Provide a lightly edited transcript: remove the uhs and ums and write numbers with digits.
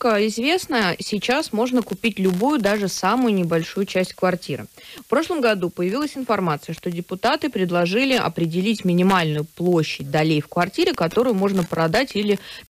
Насколько известно, сейчас можно купить любую, даже самую небольшую часть квартиры. В прошлом году появилась информация, что депутаты предложили определить минимальную площадь долей в квартире, которую можно продать или